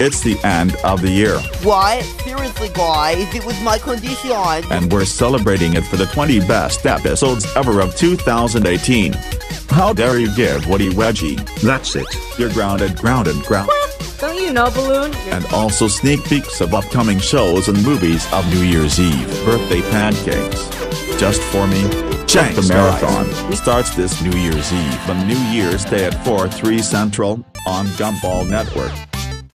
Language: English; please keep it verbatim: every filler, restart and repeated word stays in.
It's the end of the year. What? Seriously, guys, it was my condition. And we're celebrating it for the twenty best episodes ever of two thousand eighteen. How dare you give Woody wedgie? That's it. You're grounded, grounded, grounded. Don't you know, Balloon? And also sneak peeks of upcoming shows and movies of New Year's Eve. Birthday pancakes. Just for me. Check the marathon. Guys. Starts this New Year's Eve on New Year's Day at four three Central on Gumball Network.